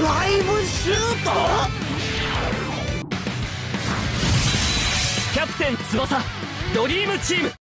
ライブシュート。 キャプテン翼ドリームチーム。